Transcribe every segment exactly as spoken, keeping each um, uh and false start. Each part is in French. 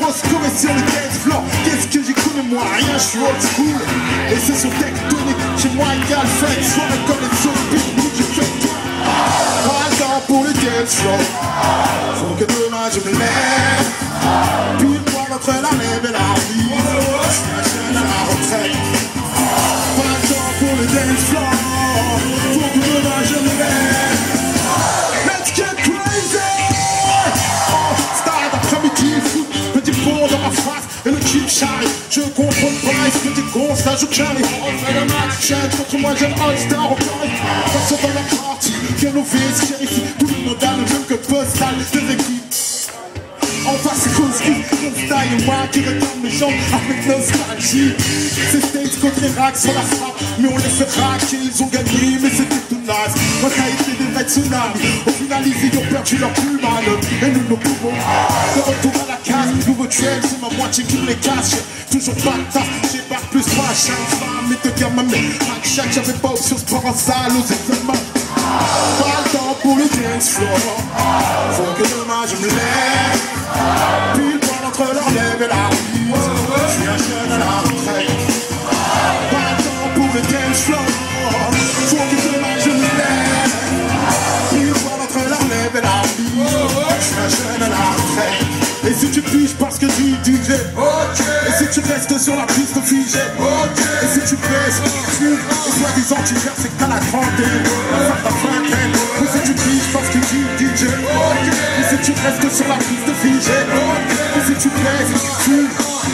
faut scorer sur le dance floor. Qu'est-ce que j'y connais moi? Rien, je suis old school. Et c'est sur tectonique, chez moi égal fait. Soirée comme les autres pique-nique, je fais tout. Pas le temps pour le dance floor. Faut que demain je me lève. Pile poil entre la lève et la vie. Je suis un jeune à la retraite. Pas le temps pour le dance floor. Faut que demain je me lève. Let's get crazy. Start après-midi, foot, petit pont dans ma face. Et le chip charrie, je contrôle pas. Et petit con, ça joue carré. On fait le match, chaîne contre moi, j'aime All-Star au carré. Passons dans la partie, bien novice, shérif. Tout le monde a le même que postal des équipes. En face, c'est Koski, Constat et moi qui réclame mes jambes avec nostalgie. C'est States contre Irak sur la frappe, mais on les fait raquer, ils ont gagné, mais c'était tout naze. Moi, ça a été des vrais tsunamis. Au final, ils ont perdu leur plus mal. Et nous, nous pouvons. De retour à la case, nouveau duel, c'est ma moitié qui me les cache. Toujours pas de taf, j'ai pas plus trois chaque femme et deux gamins. Chaque chaque, j'avais pas option sport en salle aux examens. Pas le temps pour le dance floor. Faut que demain je me lève. Pile poil entre leur lèvres et la bise. Je suis un jeune à la retraite. Pas le temps pour le dance floor. Faut que demain je me lève. Pile poil entre leur lèvres et la bise. Je suis un jeune à la retraite. Et si tu piges parce que tu D J, okay. Et si tu restes sur la piste figée, okay. Et si tu baisses, tu et soi-disant tu verses c'est que t'as la trentaine, la vingtaine. Et si tu piges parce que tu D J, okay. Et si tu restes sur la piste figée, okay. Et si tu baisses, tu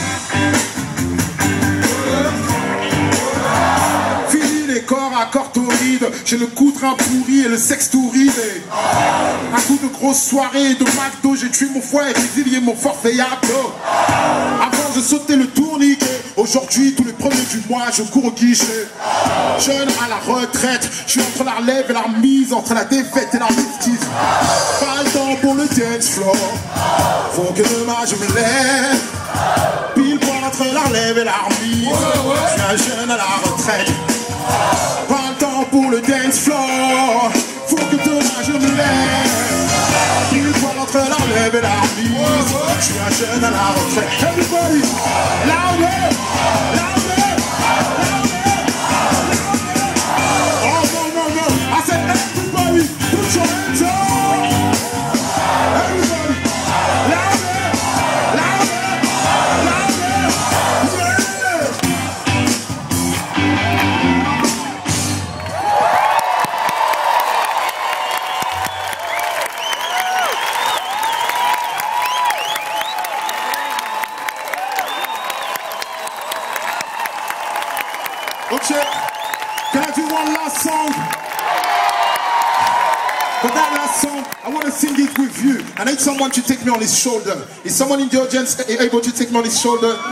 fini les corps à corps torrides. J'ai le coup train pourri et le sexe tout ridé. Un coup de grosse soirée de McDo, j'ai tué mon foie et résilié mon forfait abdo. Avant je sautais le tourniquet. Aujourd'hui tous les premiers du mois je cours au guichet. Jeune à la retraite, je suis entre la relève et la remise, entre la défaite et la justice. Pas le temps pour le dance floor. Faut que demain je me lève. Pile poil entre la relève et la remise. Je suis un jeune à la retraite. Pas le temps pour le dance floor. Faut que demain je me lève. Pile poil entre la relève et la remise. Je suis un jeune à la retraite. Everybody, louder, louder, louder, louder. Oh no no no, I said everybody, put your hands up. Everybody, louder, louder, louder, yeah. Okay, can I do one last song? But that last song, I want to sing it with you. I need someone to take me on his shoulder. Is someone in the audience able to take me on his shoulder?